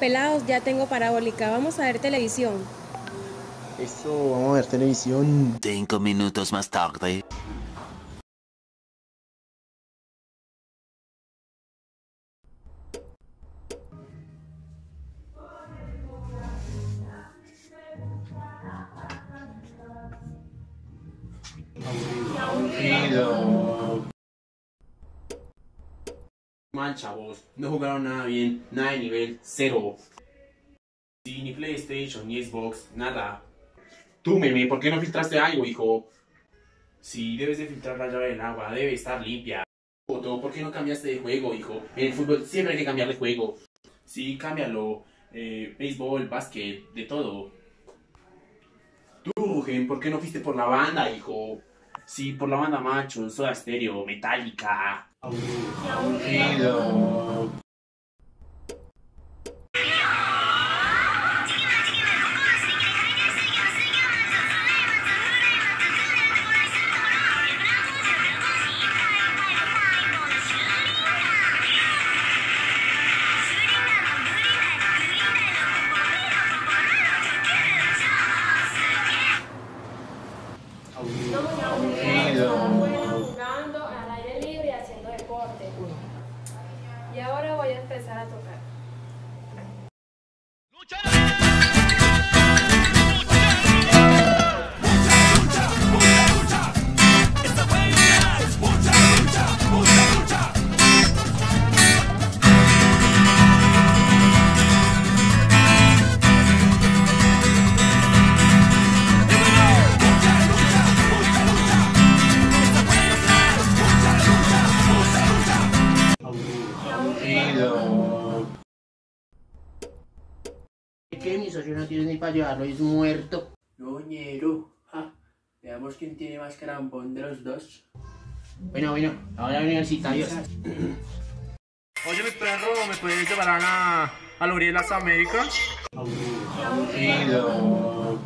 pelados, ya tengo parabólica. Vamos a ver televisión. Eso, vamos a ver televisión. 5 minutos más tarde. Mal, chavos, no jugaron nada bien, nada de nivel, cero. Sí, ni PlayStation, ni Xbox, nada. Tú, meme, ¿por qué no filtraste algo, hijo? Sí, debes de filtrar la llave del agua, debe estar limpia. Otto, ¿por qué no cambiaste de juego, hijo? En el fútbol siempre hay que cambiar de juego. Sí, cámbialo. Béisbol, básquet, de todo. Tú, Gen, ¿por qué no fuiste por la banda, hijo? Sí, por la banda macho, Soda Stereo, Metallica. Aburrido. Jugando al aire libre y haciendo deporte. Y ahora voy a empezar a tocar. ¿Qué? Mi socio no tiene ni para llevarlo, es muerto. Ñoñero. Veamos quién tiene más crampón de los dos. Bueno, ahora universitarios. Oye, mi perro, ¿me puedes llevar a la orilla de las Américas? Aburrido.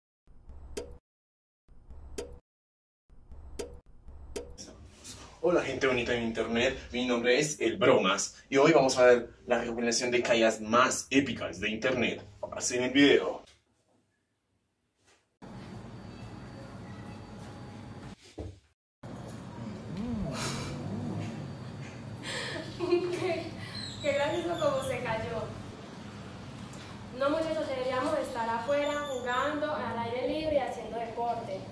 Hola gente bonita de internet, mi nombre es El Bromas y hoy vamos a ver la recopilación de caídas más épicas de internet. Así en el video. Qué gracioso como se cayó. No, muchachos, deberíamos estar afuera jugando al aire libre y haciendo deporte.